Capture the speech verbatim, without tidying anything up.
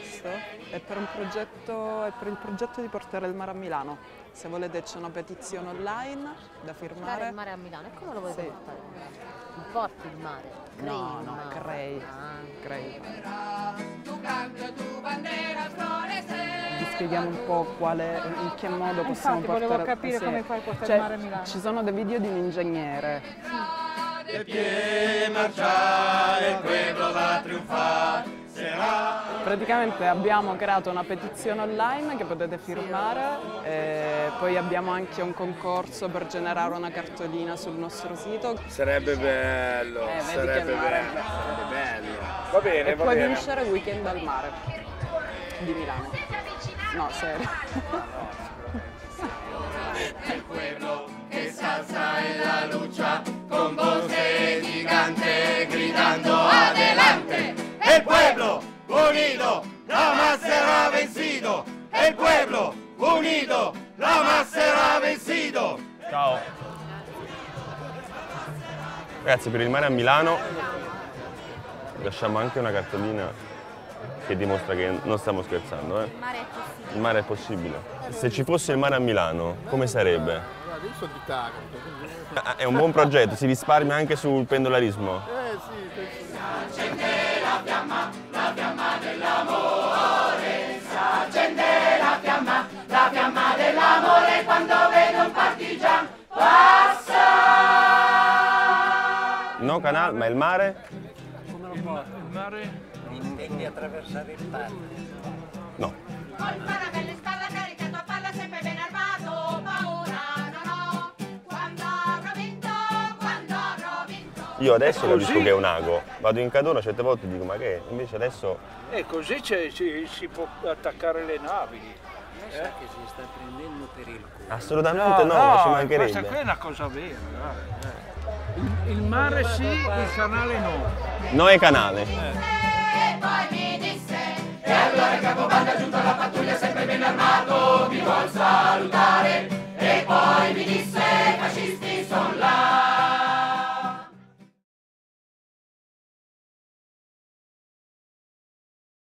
questo è per, un progetto, è per il progetto di portare il mare a Milano. Se volete c'è una petizione online da firmare. Dare il mare a Milano, e come lo volete Sì. portare? Il porti il mare? Crei No, il no, mare. crei. Ah. crei. Vi spieghiamo un po' quale, in che modo possiamo Infatti, portare... volevo capire sì. come fai a portare Cioè, il mare a Milano. Ci sono dei video di un ingegnere. De pie marchar, el pueblo va a triunfar, será. Praticamente abbiamo creato una petizione online che potete firmare, e poi abbiamo anche un concorso per generare una cartolina sul nostro sito. Sarebbe bello, Eh, vedi sarebbe che mare. bello, sarebbe bello. Va bene, E va puoi bene. vincere Weekend al mare di Milano. No, serio. El pueblo que salsa en la lucha, con voz de gigante gritando adelante. El pueblo unido jamás será vencido. El pueblo unido jamás será vencido. Ciao. Ragazzi, per il mare a Milano lasciamo anche una cartolina che dimostra che non stiamo scherzando. Eh? Il mare è possibile. Il mare è possibile. Se ci fosse il mare a Milano, come sarebbe? Guarda, io sono di Taranto, quindi... Ah, È un buon progetto, si risparmia anche sul pendolarismo. Eh sì, penso di sì. No canale, ma il mare? Intendi attraversare il mare? No. Col parabelle spalla carica, tua palla sempre ben armato, paura non ho, quando avrò vinto, quando avrò vinto. Io adesso capisco Così? che è un ago. Vado in Cadona certe volte e dico ma che è? Invece adesso... E così c'è- si, si può attaccare le navi. Sa che si sta prendendo per il culo. Assolutamente no, ma ci questa qui mancherebbe. è una cosa vera. guarda, eh. Il, il mare sì, il canale no. No è canale. E poi mi disse, E allora il capobanda giunto alla pattuglia sempre ben armato